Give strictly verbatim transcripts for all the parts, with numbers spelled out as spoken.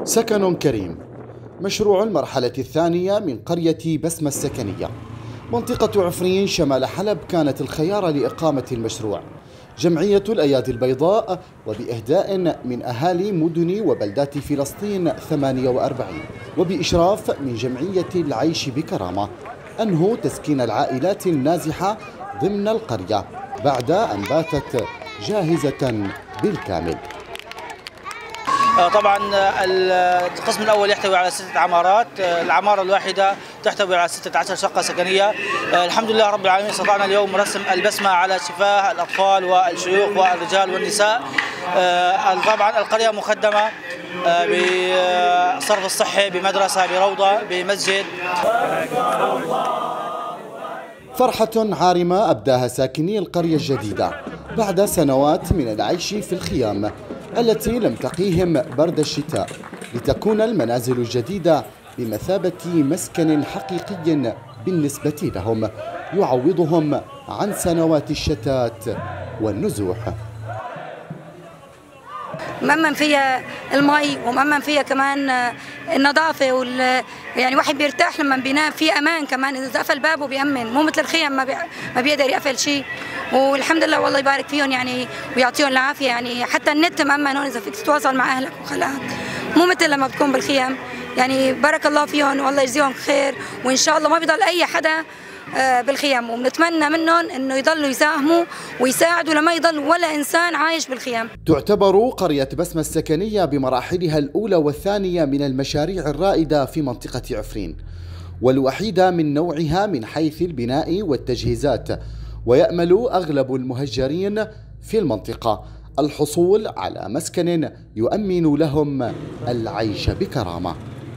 سكن كريم، مشروع المرحلة الثانية من قرية بسمة السكنية. منطقة عفرين شمال حلب كانت الخيار لإقامة المشروع. جمعية الأيادي البيضاء وبإهداء من أهالي مدن وبلدات فلسطين ثمانية وأربعين وبإشراف من جمعية العيش بكرامة أنهوا تسكين العائلات النازحة ضمن القرية بعد أن باتت جاهزة بالكامل. طبعا القسم الأول يحتوي على ستة عمارات، العمارة الواحدة تحتوي على ستة عشر شقة سكنية. الحمد لله رب العالمين استطعنا اليوم رسم البسمة على شفاه الأطفال والشيوخ والرجال والنساء. طبعا القرية مخدمة بصرف الصحي، بمدرسة، بروضة، بمسجد. فرحة عارمة أبداها ساكني القرية الجديدة بعد سنوات من العيش في الخيام التي لم تقيهم برد الشتاء، لتكون المنازل الجديدة بمثابة مسكن حقيقي بالنسبة لهم يعوضهم عن سنوات الشتات والنزوح. مأمن فيها المي ومأمن فيها كمان النظافة وال يعني واحد بيرتاح لما بينام في أمان كمان، إذا قفل بابه بيأمن، مو مثل الخيام ما بي... ما بيقدر يقفل شيء. والحمد لله والله يبارك فيهم يعني ويعطيهم العافية. يعني حتى النت مأمن هون إذا فيك تتواصل مع أهلك وخلاك، مو مثل لما بتكون بالخيام. يعني بارك الله فيهم والله يجزيهم خير، وإن شاء الله ما بيضل أي حدا بالخيام، وبنتمنى منهم انه يضلوا يساهموا ويساعدوا لما يضل ولا انسان عايش بالخيام. تعتبر قرية بسمة السكنية بمراحلها الاولى والثانية من المشاريع الرائدة في منطقة عفرين، والوحيدة من نوعها من حيث البناء والتجهيزات، ويأمل اغلب المهجرين في المنطقة الحصول على مسكن يؤمن لهم العيش بكرامة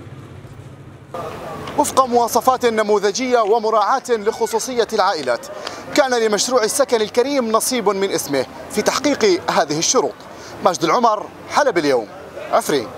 وفق مواصفات نموذجية ومراعاة لخصوصية العائلات. كان لمشروع السكن الكريم نصيب من اسمه في تحقيق هذه الشروط. ماجد العمر، حلب اليوم، عفرين.